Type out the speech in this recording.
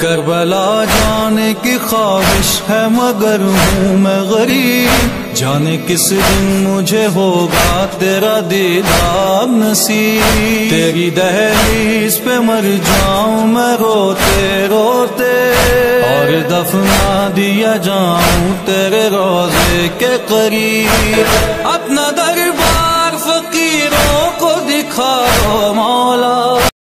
Karbala जाने की ख्वाहिश है मगर हूँ मैं गरीब। जाने किस दिन मुझे होगा तेरा दीदार नसीब। तेरी दहलीज पे मर जाऊं मैं रोते रोते, और दफना दिया जाऊं तेरे रोज़े के करीब। अपना दर्द